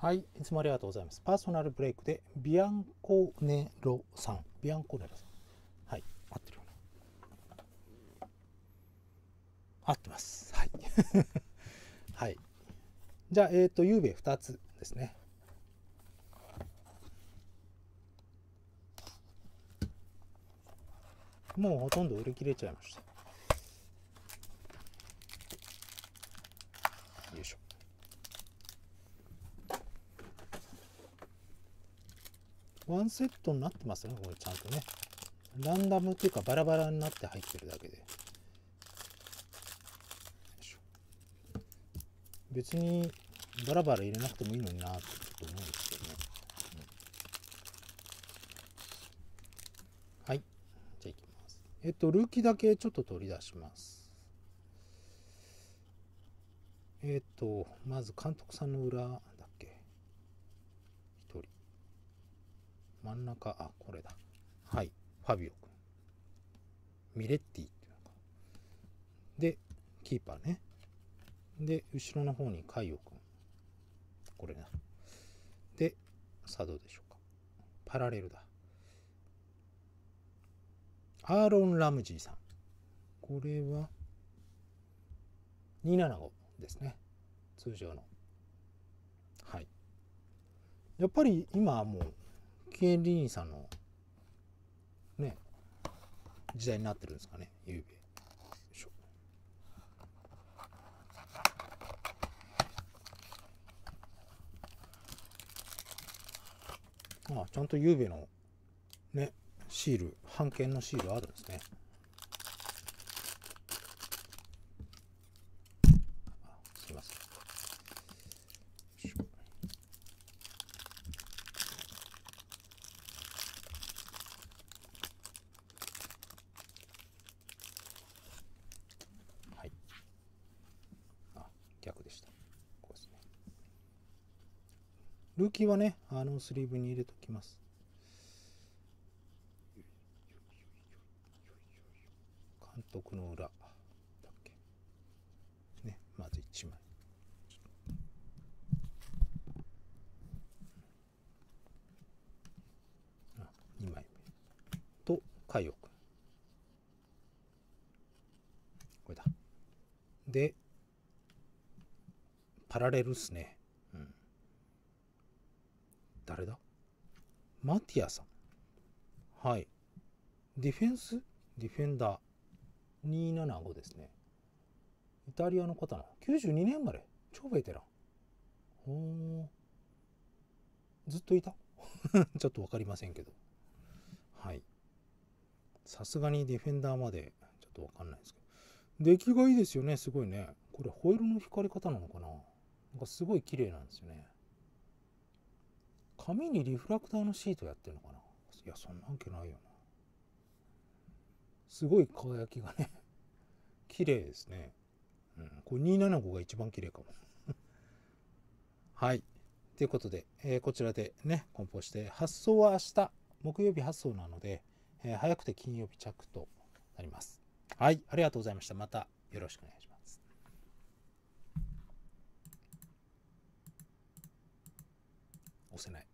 はい、いつもありがとうございます。パーソナルブレイクでビアンコネロさん。ビアンコネロさん。はい、合ってるよね。合ってます。はい。はい。じゃあ、ゆうべ2つですね。もうほとんど売り切れちゃいました。よいしょ。ワンセットになってますね、これちゃんとね。ランダムっていうかバラバラになって入ってるだけで。別にバラバラ入れなくてもいいのになってちょっと思うんですけどね。はい。じゃあいきます。ルーキーだけちょっと取り出します。まず監督さんの裏だっけ、1人。真ん中、あ、これだ。はい。ファビオ君。ミレッティっていうのか。で、キーパーね。で、後ろの方にカイオ君。これだ。で、さあどうでしょうか。パラレルだ。アーロン・ラムジーさん。これは、275ですね。通常の。はい。やっぱり今はもう、キエン・リーニさんの、ね、時代になってるんですかね、ゆうべ。あ、ちゃんとゆうべのね、シール、版権のシールあるんですね。すいません。はい。あ、逆でした。こうですね。ルーキーはね、スリーブに入れときます。監督の裏だっけね、まず1枚。2枚目と海洋君、これだ。でパラレルっすね。うん、誰だ。マティアさん。はい。ディフェンスディフェンダー275ですね。イタリアの方なの。92年生まれ。超ベテラン。ほー、ずっといたちょっと分かりませんけど。はい。さすがにディフェンダーまでちょっと分かんないですけど。出来がいいですよね、すごいね。これホイールの光り方なのかな。なんかすごい綺麗なんですよね。紙にリフラクターのシートやってるのかな。いや、そんなわけないよな。すごい輝きがね、綺麗ですね。うん、これ275が一番綺麗かも。はい。ということで、こちらでね、梱包して、発送は明日、木曜日発送なので、早くて金曜日着となります。はい、ありがとうございました。またよろしくお願いします。押せない。